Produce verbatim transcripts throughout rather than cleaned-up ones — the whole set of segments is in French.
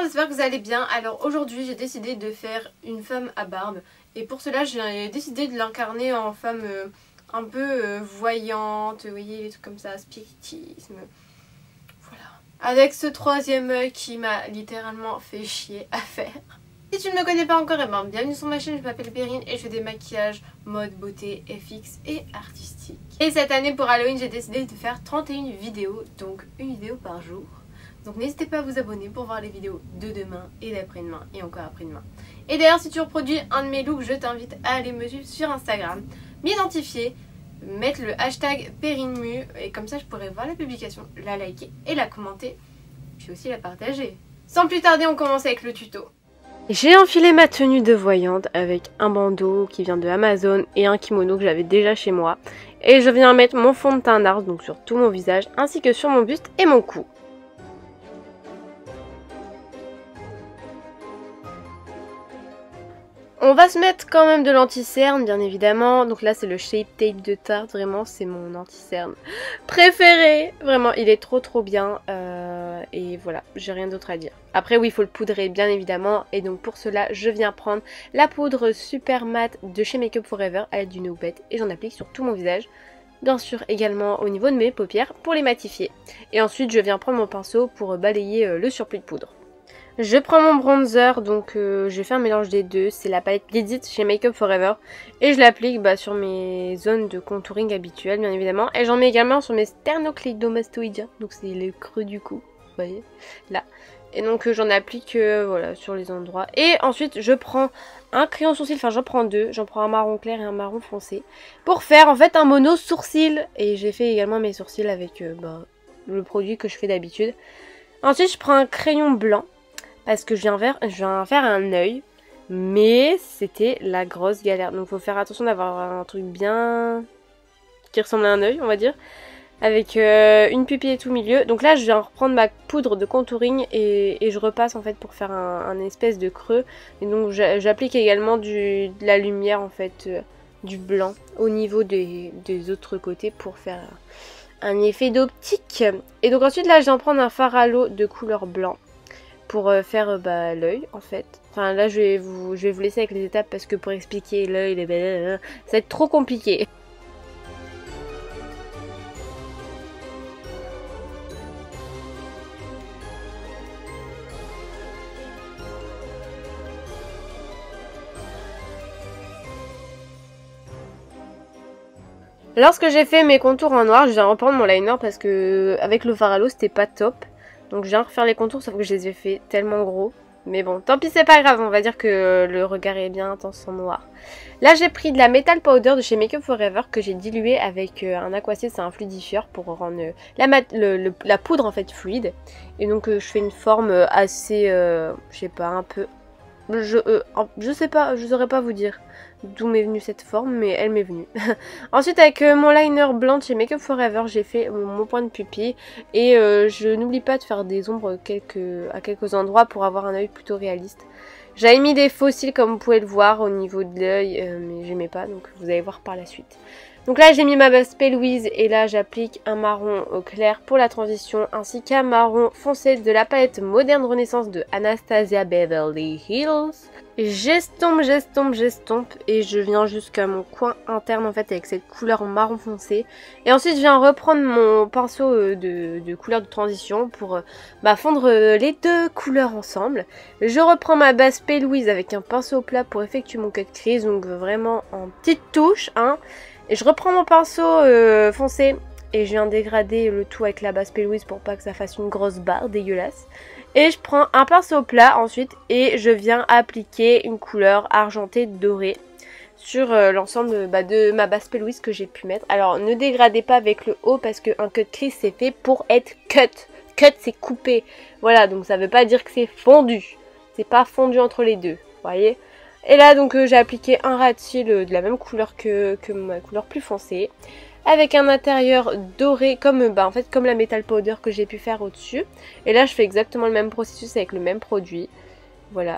j'espère que vous allez bien. Alors aujourd'hui j'ai décidé de faire une femme à barbe. Et pour cela j'ai décidé de l'incarner en femme euh, un peu euh, voyante. Vous voyez les trucs comme ça, spiritisme. Voilà. Avec ce troisième œil qui m'a littéralement fait chier à faire. Si tu ne me connais pas encore, eh ben, bienvenue sur ma chaîne, je m'appelle Perrine et je fais des maquillages mode beauté, F X et artistique. Et cette année pour Halloween j'ai décidé de faire trente et une vidéos, donc une vidéo par jour. Donc n'hésitez pas à vous abonner pour voir les vidéos de demain et d'après-demain et encore après-demain. Et d'ailleurs si tu reproduis un de mes looks, je t'invite à aller me suivre sur Instagram, m'identifier, mettre le hashtag PerrineMu et comme ça je pourrai voir la publication, la liker et la commenter, puis aussi la partager. Sans plus tarder, on commence avec le tuto. J'ai enfilé ma tenue de voyante avec un bandeau qui vient de Amazon et un kimono que j'avais déjà chez moi. Et je viens mettre mon fond de teint NARS donc sur tout mon visage ainsi que sur mon buste et mon cou. On va se mettre quand même de l'anti-cerne bien évidemment. Donc là c'est le Shape Tape de Tarte, vraiment c'est mon anti-cerne préféré. Vraiment il est trop trop bien euh, et voilà, j'ai rien d'autre à dire. Après oui il faut le poudrer bien évidemment et donc pour cela je viens prendre la poudre super mat de chez Make Up For Ever à l'aide d'une houppette et j'en applique sur tout mon visage. Bien sûr également au niveau de mes paupières pour les matifier. Et ensuite je viens prendre mon pinceau pour balayer le surplus de poudre. Je prends mon bronzer, donc euh, j'ai fait un mélange des deux, c'est la palette Lidit chez Make Up For Ever. Et je l'applique bah, sur mes zones de contouring habituelles bien évidemment. Et j'en mets également sur mes sternocleidomastoïdiens, donc c'est le creux du cou, vous voyez, là. Et donc euh, j'en applique euh, voilà, sur les endroits. Et ensuite je prends un crayon sourcil, enfin j'en prends deux, j'en prends un marron clair et un marron foncé. Pour faire en fait un mono sourcil. Et j'ai fait également mes sourcils avec euh, bah, le produit que je fais d'habitude. Ensuite je prends un crayon blanc. Parce que je viens, faire, je viens faire un œil, mais c'était la grosse galère. Donc il faut faire attention d'avoir un truc bien qui ressemble à un œil, on va dire. Avec euh, une pupille et tout au milieu. Donc là je viens reprendre ma poudre de contouring et, et je repasse en fait pour faire un, un espèce de creux. Et donc j'applique également du, de la lumière en fait, euh, du blanc au niveau des, des autres côtés pour faire un effet d'optique. Et donc ensuite là je viens prendre un fard à l'eau de couleur blanc. Pour faire bah, l'œil en fait. Enfin là je vais, vous, je vais vous laisser avec les étapes parce que pour expliquer l'œil, les... ça va être trop compliqué. Lorsque j'ai fait mes contours en noir, je viens reprendre mon liner parce que avec le fard à l'eau c'était pas top. Donc je viens refaire les contours sauf que je les ai fait tellement gros. Mais bon, tant pis c'est pas grave, on va dire que le regard est bien intense en noir. Là j'ai pris de la Metal Powder de chez Make Up For Ever que j'ai dilué avec un aquacide, c'est un fluidifieur pour rendre la, mat le, le, la poudre en fait fluide. Et donc euh, je fais une forme assez, euh, je sais pas, un peu... Je, euh, je sais pas, je saurais pas vous dire d'où m'est venue cette forme, mais elle m'est venue. Ensuite avec euh, mon liner blanc de chez Make Up For Ever, j'ai fait mon, mon point de pupille. Et euh, je n'oublie pas de faire des ombres quelques, à quelques endroits pour avoir un œil plutôt réaliste. J'avais mis des faux cils comme vous pouvez le voir au niveau de l'œil, euh, mais j'aimais pas, donc vous allez voir par la suite. Donc là j'ai mis ma base P. Louise et là j'applique un marron au clair pour la transition ainsi qu'un marron foncé de la palette Moderne Renaissance de Anastasia Beverly Hills. J'estompe, j'estompe, j'estompe et je viens jusqu'à mon coin interne en fait avec cette couleur marron foncé. Et ensuite je viens reprendre mon pinceau de, de couleur de transition pour bah, fondre les deux couleurs ensemble. Je reprends ma base P. Louise avec un pinceau plat pour effectuer mon cut crease, donc vraiment en petite touche, hein. Et je reprends mon pinceau euh, foncé et je viens dégrader le tout avec la base P. Louise pour pas que ça fasse une grosse barre dégueulasse. Et je prends un pinceau plat ensuite et je viens appliquer une couleur argentée dorée sur euh, l'ensemble bah, de ma base P. Louise que j'ai pu mettre. Alors ne dégradez pas avec le haut parce qu'un cut crease c'est fait pour être cut. Cut c'est coupé. Voilà, donc ça veut pas dire que c'est fondu. C'est pas fondu entre les deux, vous voyez. Et là donc euh, j'ai appliqué un ras de cils de la même couleur que, que ma couleur plus foncée. Avec un intérieur doré comme, bah, en fait, comme la Metal Powder que j'ai pu faire au dessus. Et là je fais exactement le même processus avec le même produit. Voilà.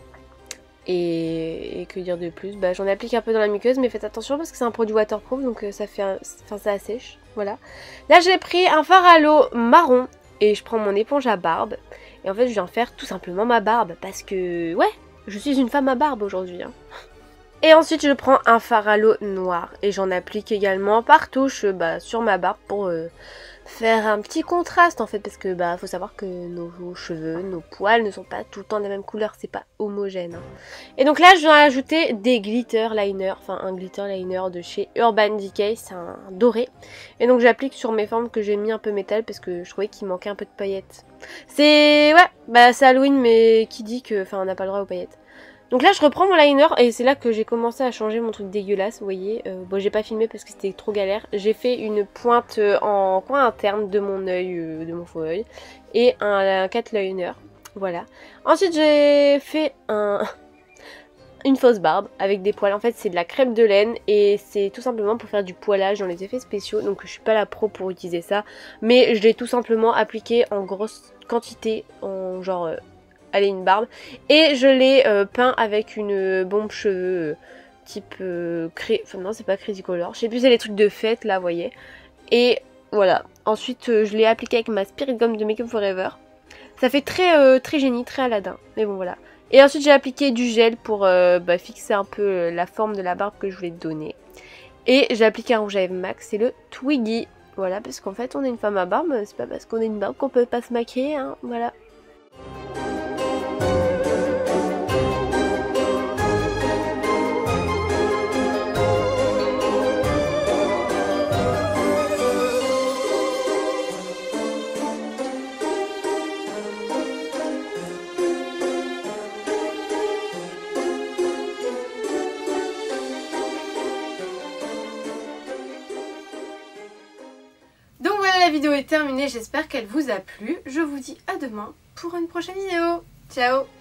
Et, et que dire de plus, bah, j'en applique un peu dans la muqueuse mais faites attention parce que c'est un produit waterproof donc euh, ça fait un... enfin ça assèche. Voilà. Là j'ai pris un fard à l'eau marron et je prends mon éponge à barbe. Et en fait je viens faire tout simplement ma barbe parce que ouais, je suis une femme à barbe aujourd'hui hein. Et ensuite je prends un fard à l'eau noir et j'en applique également par touche bah, sur ma barbe pour euh, faire un petit contraste en fait, parce que bah faut savoir que nos cheveux, nos poils ne sont pas tout le temps de la même couleur, c'est pas homogène hein. Et donc là je viens ajouter des glitter liners, enfin un glitter liner de chez Urban Decay, c'est un doré. Et donc j'applique sur mes formes que j'ai mis un peu métal parce que je trouvais qu'il manquait un peu de paillettes. C'est ouais, bah c'est Halloween mais qui dit que enfin on n'a pas le droit aux paillettes. Donc là je reprends mon liner et c'est là que j'ai commencé à changer mon truc dégueulasse, vous voyez. Euh, bon j'ai pas filmé parce que c'était trop galère. J'ai fait une pointe en coin interne de mon œil, euh, de mon faux œil. Et un, un cat liner, voilà. Ensuite j'ai fait un... une fausse barbe avec des poils. En fait c'est de la crème de laine et c'est tout simplement pour faire du poilage dans les effets spéciaux. Donc je suis pas la pro pour utiliser ça. Mais je l'ai tout simplement appliqué en grosse quantité, en genre... Euh, allez une barbe, et je l'ai euh, peint avec une bombe cheveux euh, type euh, cré... enfin non c'est pas Crazy Color, je sais plus, c'est les trucs de fête là vous voyez, et voilà. Ensuite euh, je l'ai appliqué avec ma Spirit Gum de Make Up Forever, ça fait très euh, très génie, très Aladdin, mais bon voilà. Et ensuite j'ai appliqué du gel pour euh, bah, fixer un peu euh, la forme de la barbe que je voulais donner, et j'ai appliqué un rouge à lèvres Max, c'est le Twiggy, voilà, parce qu'en fait on est une femme à barbe, c'est pas parce qu'on est une barbe qu'on peut pas se maquiller hein, voilà. Donc voilà, la vidéo est terminée, j'espère qu'elle vous a plu. Je vous dis à demain pour une prochaine vidéo. Ciao!